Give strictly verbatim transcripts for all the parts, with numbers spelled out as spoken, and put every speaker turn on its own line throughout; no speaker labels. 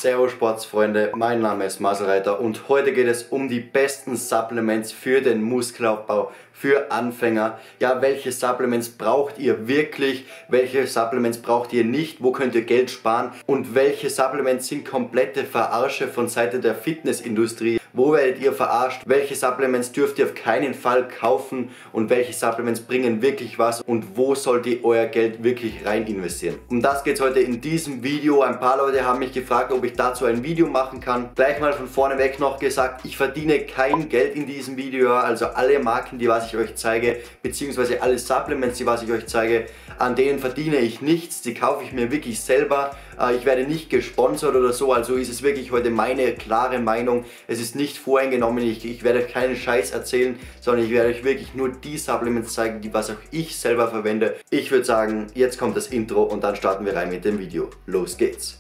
Servus Sportsfreunde, mein Name ist Marcel Reiter und heute geht es um die besten Supplements für den Muskelaufbau, für Anfänger. Ja, welche Supplements braucht ihr wirklich, welche Supplements braucht ihr nicht, wo könnt ihr Geld sparen und welche Supplements sind komplette Verarsche von Seite der Fitnessindustrie. Wo werdet ihr verarscht? Welche Supplements dürft ihr auf keinen Fall kaufen und welche Supplements bringen wirklich was und wo sollt ihr euer Geld wirklich rein investieren? Um das geht es heute in diesem Video. Ein paar Leute haben mich gefragt, ob ich dazu ein Video machen kann. Gleich mal von vorne weg noch gesagt, ich verdiene kein Geld in diesem Video. Also alle Marken, die was ich euch zeige, beziehungsweise alle Supplements, die was ich euch zeige, an denen verdiene ich nichts. Die kaufe ich mir wirklich selber. Ich werde nicht gesponsert oder so, also ist es wirklich heute meine klare Meinung. Es ist nicht voreingenommen, ich, ich werde euch keinen Scheiß erzählen, sondern ich werde euch wirklich nur die Supplements zeigen, die was auch ich selber verwende. Ich würde sagen, jetzt kommt das Intro und dann starten wir rein mit dem Video. Los geht's!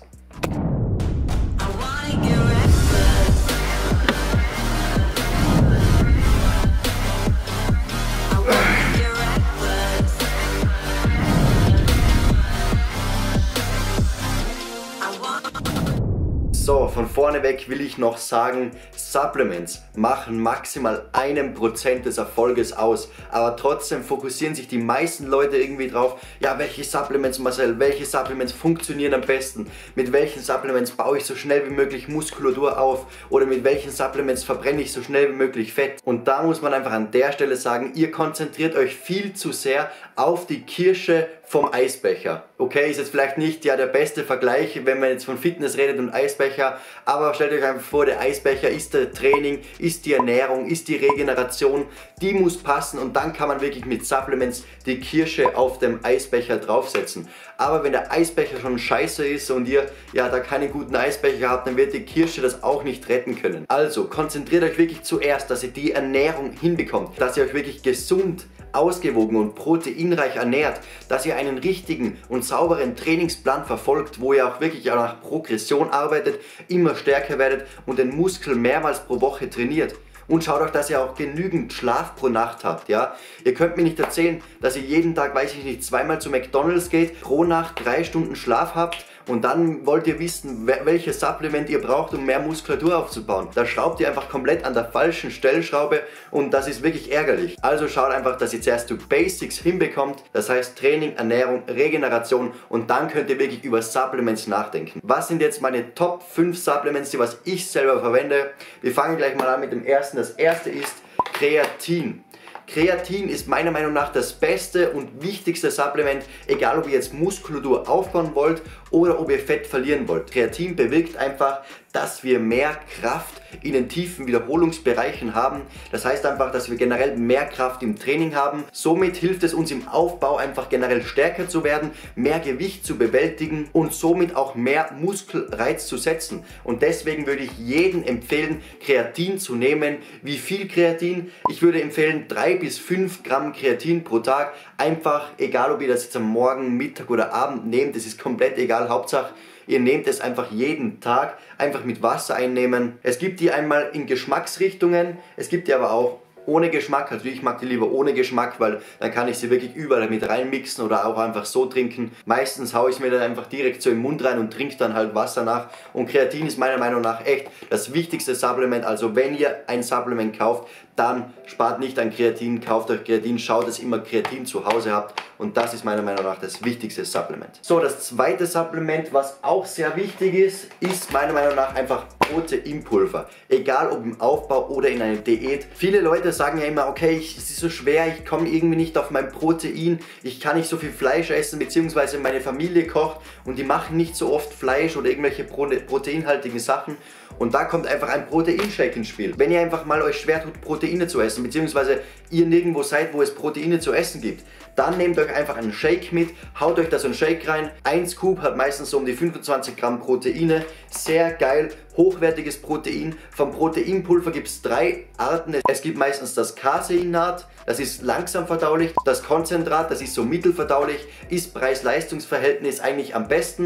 So, von vorne weg will ich noch sagen, Supplements machen maximal einen Prozent des Erfolges aus, aber trotzdem fokussieren sich die meisten Leute irgendwie drauf, ja, welche Supplements, Marcel, welche Supplements funktionieren am besten, mit welchen Supplements baue ich so schnell wie möglich Muskulatur auf oder mit welchen Supplements verbrenne ich so schnell wie möglich Fett. Und da muss man einfach an der Stelle sagen, ihr konzentriert euch viel zu sehr auf die Kirsche vom Eisbecher. Okay, ist jetzt vielleicht nicht ja der beste Vergleich, wenn man jetzt von Fitness redet und Eisbecher, aber stellt euch einfach vor, der Eisbecher ist der Training, ist die Ernährung, ist die Regeneration, die muss passen und dann kann man wirklich mit Supplements die Kirsche auf dem Eisbecher draufsetzen. Aber wenn der Eisbecher schon scheiße ist und ihr ja da keine guten Eisbecher habt, dann wird die Kirsche das auch nicht retten können. Also konzentriert euch wirklich zuerst, dass ihr die Ernährung hinbekommt, dass ihr euch wirklich gesund, ausgewogen und proteinreich ernährt, dass ihr einen richtigen und sauberen Trainingsplan verfolgt, wo ihr auch wirklich nach Progression arbeitet, immer stärker werdet und den Muskel mehrmals pro Woche trainiert. Und schaut auch, dass ihr auch genügend Schlaf pro Nacht habt, ja. Ihr könnt mir nicht erzählen, dass ihr jeden Tag, weiß ich nicht, zweimal zu McDonald's geht, pro Nacht drei Stunden Schlaf habt und dann wollt ihr wissen, welches Supplement ihr braucht, um mehr Muskulatur aufzubauen. Da schraubt ihr einfach komplett an der falschen Stellschraube und das ist wirklich ärgerlich. Also schaut einfach, dass ihr zuerst die Basics hinbekommt, das heißt Training, Ernährung, Regeneration und dann könnt ihr wirklich über Supplements nachdenken. Was sind jetzt meine Top fünf Supplements, die was ich selber verwende? Wir fangen gleich mal an mit dem ersten. Das erste ist Kreatin. Kreatin ist meiner Meinung nach das beste und wichtigste Supplement, egal ob ihr jetzt Muskulatur aufbauen wollt oder ob ihr Fett verlieren wollt. Kreatin bewirkt einfach, dass wir mehr Kraft in den tiefen Wiederholungsbereichen haben. Das heißt einfach, dass wir generell mehr Kraft im Training haben. Somit hilft es uns im Aufbau einfach generell stärker zu werden, mehr Gewicht zu bewältigen und somit auch mehr Muskelreiz zu setzen. Und deswegen würde ich jedem empfehlen, Kreatin zu nehmen. Wie viel Kreatin? Ich würde empfehlen drei bis fünf Gramm Kreatin pro Tag. Einfach, egal ob ihr das jetzt am Morgen, Mittag oder Abend nehmt, das ist komplett egal. Hauptsache, ihr nehmt es einfach jeden Tag, einfach mit Wasser einnehmen. Es gibt die einmal in Geschmacksrichtungen, es gibt die aber auch ohne Geschmack. Also ich mag die lieber ohne Geschmack, weil dann kann ich sie wirklich überall mit reinmixen oder auch einfach so trinken. Meistens haue ich mir dann einfach direkt so im Mund rein und trinke dann halt Wasser nach. Und Kreatin ist meiner Meinung nach echt das wichtigste Supplement. Also wenn ihr ein Supplement kauft, dann spart nicht an Kreatin, kauft euch Kreatin, schaut, dass ihr immer Kreatin zu Hause habt. Und das ist meiner Meinung nach das wichtigste Supplement. So, das zweite Supplement, was auch sehr wichtig ist, ist meiner Meinung nach einfach Proteinpulver. Egal ob im Aufbau oder in einer Diät. Viele Leute sagen ja immer, okay, ich, es ist so schwer, ich komme irgendwie nicht auf mein Protein, ich kann nicht so viel Fleisch essen, beziehungsweise meine Familie kocht und die machen nicht so oft Fleisch oder irgendwelche Prote proteinhaltigen Sachen. Und da kommt einfach ein Proteinshake ins Spiel. Wenn ihr einfach mal euch schwer tut, Proteine zu essen, beziehungsweise ihr nirgendwo seid, wo es Proteine zu essen gibt, dann nehmt euch einfach einen Shake mit, haut euch da so einen Shake rein. Ein Scoop hat meistens so um die fünfundzwanzig Gramm Proteine. Sehr geil, hochwertiges Protein. Vom Proteinpulver gibt es drei Arten. Es gibt meistens das Caseinat, das ist langsam verdaulich. Das Konzentrat, das ist so mittelverdaulich, ist Preis-Leistungs-Verhältnis eigentlich am besten.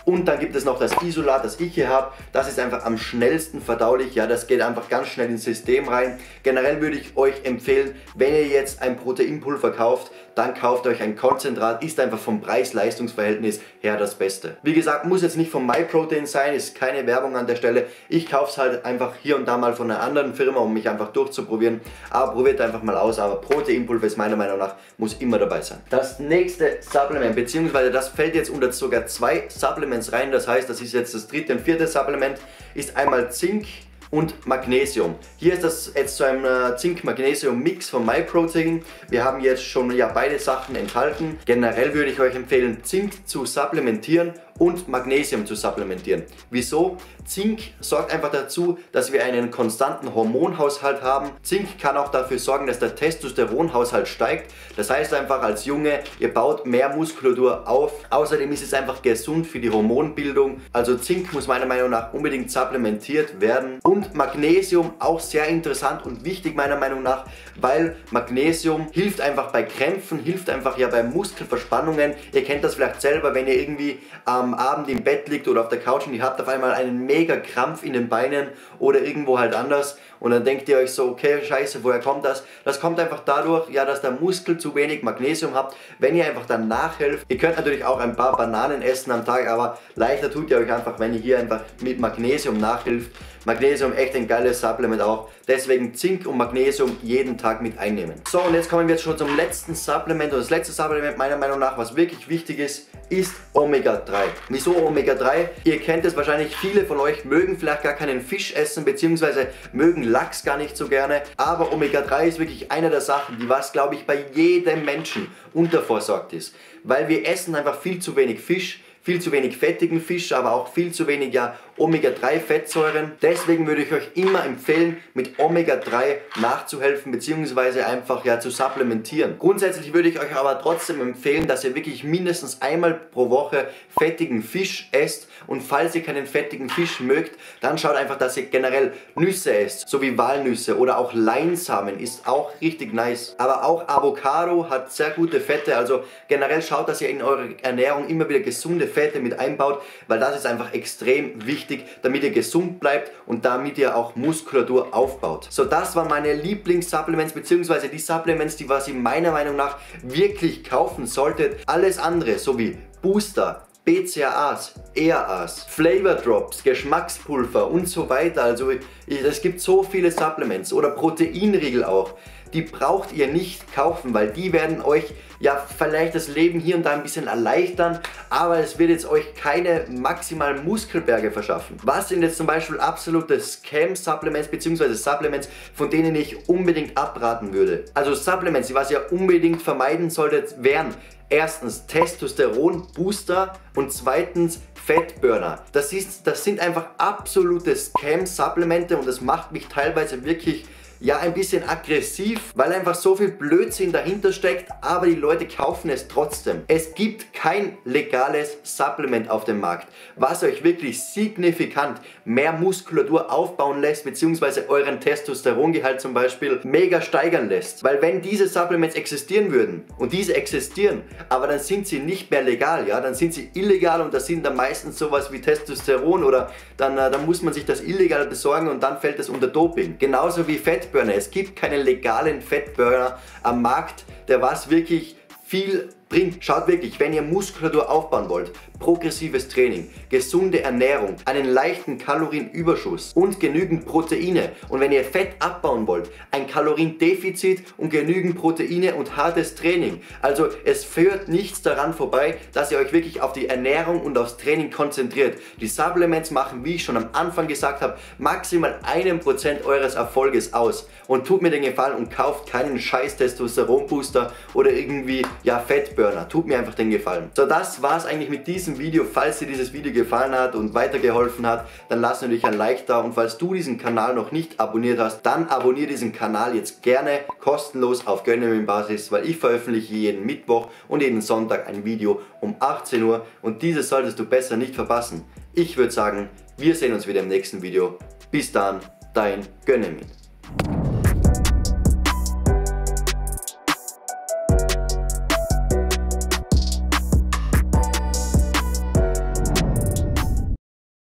Und dann gibt es noch das Isolat, das ich hier habe. Das ist einfach am schnellsten verdaulich. Ja, das geht einfach ganz schnell ins System rein. Generell würde ich euch empfehlen, wenn ihr jetzt ein Proteinpulver kauft, dann kauft euch ein Konzentrat. Ist einfach vom Preis-Leistungs-Verhältnis her das Beste. Wie gesagt, muss jetzt nicht von MyProtein sein, ist keine Werbung an der Stelle. Ich kaufe es halt einfach hier und da mal von einer anderen Firma, um mich einfach durchzuprobieren. Aber probiert einfach mal aus. Aber Proteinpulver ist meiner Meinung nach, muss immer dabei sein. Das nächste Supplement, beziehungsweise das fällt jetzt unter sogar zwei Supplements rein. Das heißt, das ist jetzt das dritte und vierte Supplement, ist einmal Zink und Magnesium. Hier ist das jetzt zu einem Zink-Magnesium-Mix von MyProtein. Wir haben jetzt schon ja beide Sachen enthalten. Generell würde ich euch empfehlen, Zink zu supplementieren und Magnesium zu supplementieren. Wieso? Zink sorgt einfach dazu, dass wir einen konstanten Hormonhaushalt haben. Zink kann auch dafür sorgen, dass der Testosteronhaushalt steigt. Das heißt einfach als Junge, ihr baut mehr Muskulatur auf. Außerdem ist es einfach gesund für die Hormonbildung. Also Zink muss meiner Meinung nach unbedingt supplementiert werden. Und Magnesium auch sehr interessant und wichtig meiner Meinung nach, weil Magnesium hilft einfach bei Krämpfen, hilft einfach ja bei Muskelverspannungen. Ihr kennt das vielleicht selber, wenn ihr irgendwie am Abend im Bett liegt oder auf der Couch und ihr habt auf einmal einen mega Krampf in den Beinen oder irgendwo halt anders und dann denkt ihr euch so, okay, scheiße, woher kommt das? Das kommt einfach dadurch, ja, dass der Muskel zu wenig Magnesium habt, wenn ihr einfach dann nachhelft. Ihr könnt natürlich auch ein paar Bananen essen am Tag, aber leichter tut ihr euch einfach, wenn ihr hier einfach mit Magnesium nachhilft. Magnesium echt ein geiles Supplement auch, deswegen Zink und Magnesium jeden Tag mit einnehmen. So, und jetzt kommen wir jetzt schon zum letzten Supplement und das letzte Supplement meiner Meinung nach, was wirklich wichtig ist, ist Omega drei. Wieso Omega drei? Ihr kennt es wahrscheinlich, viele von euch mögen vielleicht gar keinen Fisch essen, beziehungsweise mögen Lachs gar nicht so gerne, aber Omega drei ist wirklich eine der Sachen, die was, glaube ich, bei jedem Menschen unterversorgt ist, weil wir essen einfach viel zu wenig Fisch, viel zu wenig fettigen Fisch, aber auch viel zu wenig ja, Omega drei Fettsäuren. Deswegen würde ich euch immer empfehlen, mit Omega drei nachzuhelfen, beziehungsweise einfach ja zu supplementieren. Grundsätzlich würde ich euch aber trotzdem empfehlen, dass ihr wirklich mindestens einmal pro Woche fettigen Fisch esst. Und falls ihr keinen fettigen Fisch mögt, dann schaut einfach, dass ihr generell Nüsse esst, so wie Walnüsse oder auch Leinsamen, ist auch richtig nice. Aber auch Avocado hat sehr gute Fette, also generell schaut, dass ihr in eure Ernährung immer wieder gesunde Fette mit einbaut, weil das ist einfach extrem wichtig, damit ihr gesund bleibt und damit ihr auch Muskulatur aufbaut. So, das waren meine Lieblingssupplements, beziehungsweise die Supplements, die was ihr meiner Meinung nach wirklich kaufen solltet. Alles andere, so wie Booster, B C A As, E A As, Flavor Drops, Geschmackspulver und so weiter. Also es gibt so viele Supplements oder Proteinriegel auch. Die braucht ihr nicht kaufen, weil die werden euch ja vielleicht das Leben hier und da ein bisschen erleichtern, aber es wird jetzt euch keine maximalen Muskelberge verschaffen. Was sind jetzt zum Beispiel absolute Scam-Supplements bzw. Supplements, von denen ich unbedingt abraten würde? Also Supplements, die was ihr unbedingt vermeiden solltet, wären erstens Testosteron-Booster und zweitens Fettburner. Das, ist, das sind einfach absolute Scam-Supplemente und das macht mich teilweise wirklich ja ein bisschen aggressiv, weil einfach so viel Blödsinn dahinter steckt, aber die Leute kaufen es trotzdem. Es gibt kein legales Supplement auf dem Markt, was euch wirklich signifikant mehr Muskulatur aufbauen lässt, beziehungsweise euren Testosterongehalt zum Beispiel mega steigern lässt. Weil wenn diese Supplements existieren würden, und diese existieren, aber dann sind sie nicht mehr legal, ja, dann sind sie illegal und das sind dann meistens sowas wie Testosteron oder dann, äh, dann muss man sich das illegal besorgen und dann fällt es unter Doping. Genauso wie Fett Fettburner. Es gibt keinen legalen Fettburner am Markt, der was wirklich viel bringt. Schaut wirklich, wenn ihr Muskulatur aufbauen wollt, progressives Training, gesunde Ernährung, einen leichten Kalorienüberschuss und genügend Proteine. Und wenn ihr Fett abbauen wollt, ein Kaloriendefizit und genügend Proteine und hartes Training. Also es führt nichts daran vorbei, dass ihr euch wirklich auf die Ernährung und aufs Training konzentriert. Die Supplements machen, wie ich schon am Anfang gesagt habe, maximal einen Prozent eures Erfolges aus. Und tut mir den Gefallen und kauft keinen scheiß Testosteronbooster oder irgendwie, ja, Fettburner. Tut mir einfach den Gefallen. So, das war's eigentlich mit diesem Video. Falls dir dieses Video gefallen hat und weitergeholfen hat, dann lass natürlich ein Like da. Und falls du diesen Kanal noch nicht abonniert hast, dann abonniere diesen Kanal jetzt gerne kostenlos auf Gönnermin-Basis, weil ich veröffentliche jeden Mittwoch und jeden Sonntag ein Video um achtzehn Uhr und dieses solltest du besser nicht verpassen. Ich würde sagen, wir sehen uns wieder im nächsten Video. Bis dann, dein Gönnermin.